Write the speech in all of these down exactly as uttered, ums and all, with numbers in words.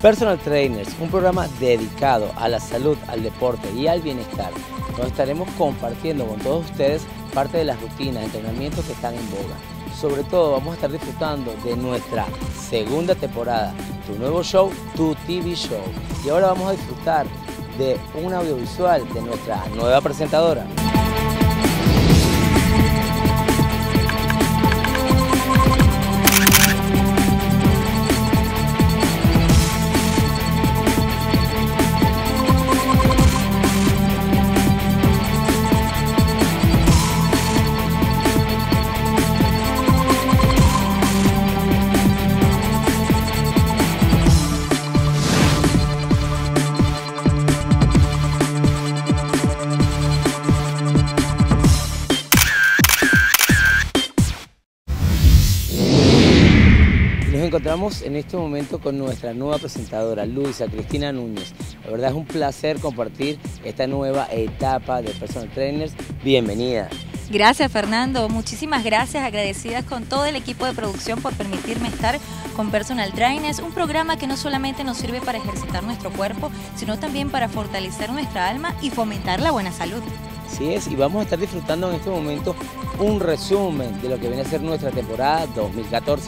Personal Trainers, un programa dedicado a la salud, al deporte y al bienestar, donde estaremos compartiendo con todos ustedes parte de las rutinas, entrenamientos que están en boga. Sobre todo vamos a estar disfrutando de nuestra segunda temporada, tu nuevo show, tu T V Show. Y ahora vamos a disfrutar de un audiovisual de nuestra nueva presentadora. Nos encontramos en este momento con nuestra nueva presentadora, Luisa Cristina Núñez. La verdad es un placer compartir esta nueva etapa de Personal Trainers. Bienvenida. Gracias, Fernando, muchísimas gracias, agradecidas con todo el equipo de producción por permitirme estar con Personal Trainers, un programa que no solamente nos sirve para ejercitar nuestro cuerpo, sino también para fortalecer nuestra alma y fomentar la buena salud. Así es, y vamos a estar disfrutando en este momento un resumen de lo que viene a ser nuestra temporada dos mil catorce.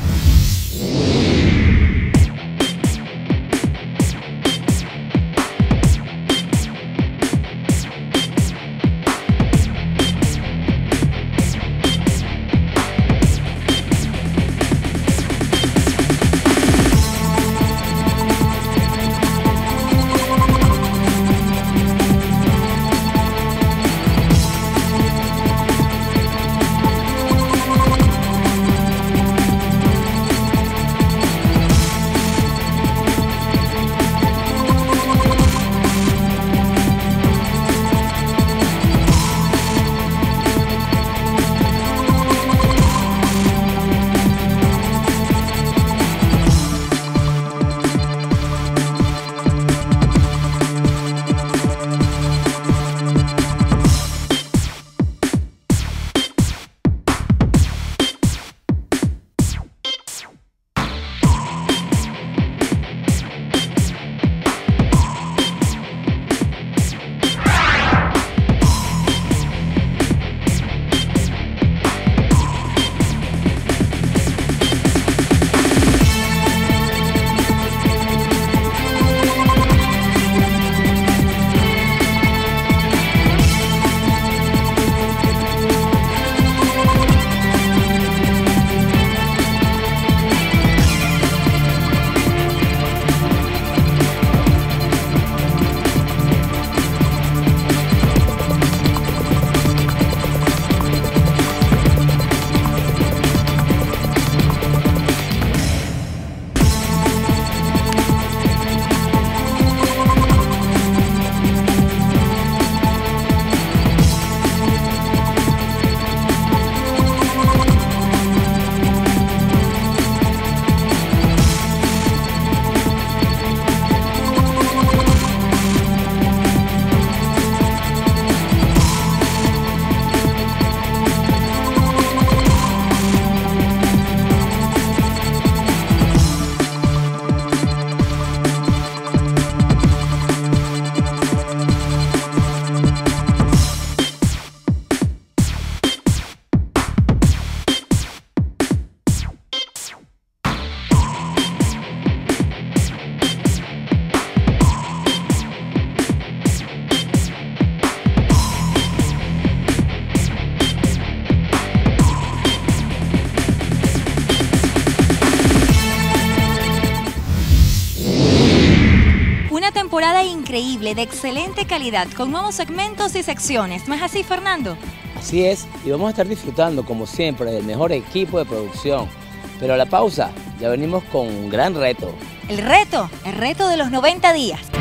Una temporada increíble, de excelente calidad, con nuevos segmentos y secciones. ¿No es así, Fernando? Así es, y vamos a estar disfrutando, como siempre, del mejor equipo de producción. Pero a la pausa, ya venimos con un gran reto. El reto, el reto de los noventa días.